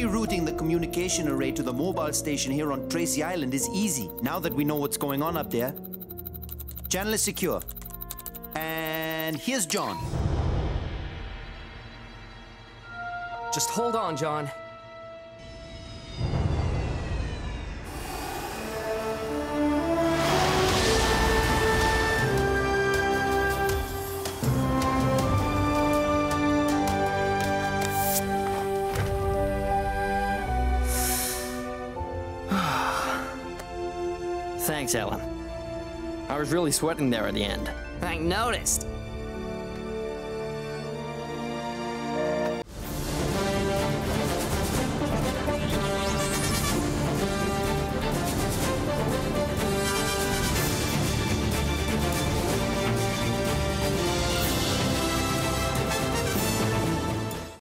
Rerouting the communication array to the mobile station here on Tracy Island is easy, now that we know what's going on up there. Channel is secure. And here's John. Just hold on, John. Thanks, Alan. I was really sweating there at the end. I noticed.